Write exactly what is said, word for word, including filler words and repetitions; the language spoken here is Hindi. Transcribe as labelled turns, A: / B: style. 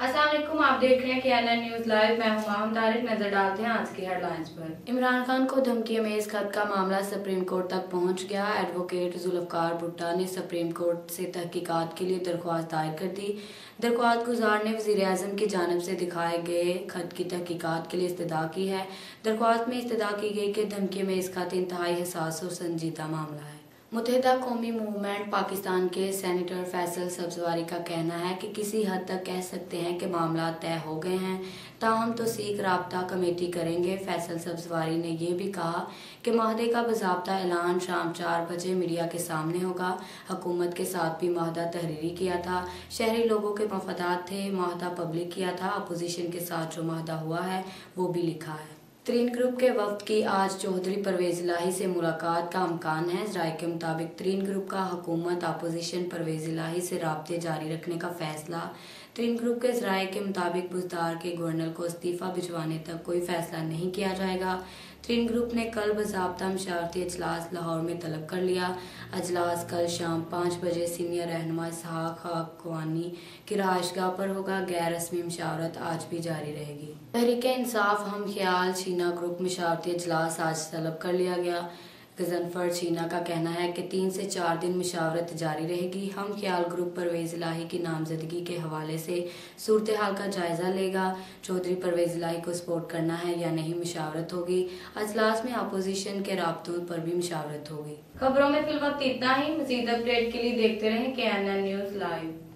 A: अस्सलाम वालेकुम, आप देख रहे हैं के एन एन न्यूज़ लाइव। मैं हूं माहम तारिक। नजर डालते हैं आज की हेडलाइंस पर। इमरान खान को धमकी में इस खत का मामला सुप्रीम कोर्ट तक पहुंच गया। एडवोकेट जुल्फकार भुट्टो ने सुप्रीम कोर्ट से तहकीकात के लिए दरख्वास्त दायर कर दी। दरख्वास्त गुजार ने वज़ीर आज़म की जानिब से दिखाए गए खत की तहकीकात के लिए इस्तदा की है। दरख्वास्त में इस्तदा की गई कि धमकी में इस खत इंतहाई हसास और संजीदा मामला है। मुत्तहिदा कौमी मूवमेंट पाकिस्तान के सेनेटर फैसल सब्जवारी का कहना है कि किसी हद तक कह सकते हैं कि मामला तय हो गए हैं, ताहम तो सीख राब्ता कमेटी करेंगे। फैसल सब्जवारी ने यह भी कहा कि माहदे का बाज़ाब्ता ऐलान शाम चार बजे मीडिया के सामने होगा। हुकूमत के साथ भी माहदा तहरीरी किया था, शहरी लोगों के मफादात थे, माहदा पब्लिक किया था। अपोजिशन के साथ जो माहदा हुआ है वो भी लिखा है। त्रीन ग्रुप के वफ्द की आज चौधरी परवेज इलाही से मुलाकात का इम्कान है। राय के मुताबिक त्रीन ग्रुप का हुकूमत अपोजिशन परवेज इलाही से राब्ते जारी रखने का फैसला। त्रीन ग्रुप के राय के मुताबिक बुजदार के गवर्नर को इस्तीफा भिजवाने तक कोई फैसला नहीं किया जाएगा। त्रीन ग्रुप ने कल बाज़ाब्ता मशावरती अजलास लाहौर में तलब कर लिया। अजलास कल शाम पाँच बजे सीनियर रहनुमा इसहाक खाकवानी की रहायशगाह पर होगा। गैर रस्मी मशावरत आज भी जारी रहेगी। तहरीक इंसाफ हम ख्याल शीना ग्रुप मशावरती अजलास आज तलब कर लिया गया। गजनफर शीना का कहना है कि तीन से चार दिन मशावरत जारी रहेगी। हम ख्याल ग्रुप परवेज इलाही की नामजदगी के हवाले से सूरत हाल का जायजा लेगा। चौधरी परवेज इलाही को सपोर्ट करना है या नहीं, मशावरत होगी। अजलास में अपोजिशन के राब्तों पर भी मशावरत होगी। खबरों में फिल वक्त इतना ही। मजीद अपडेट के लिए देखते रहें के एन एन न्यूज़ लाइव।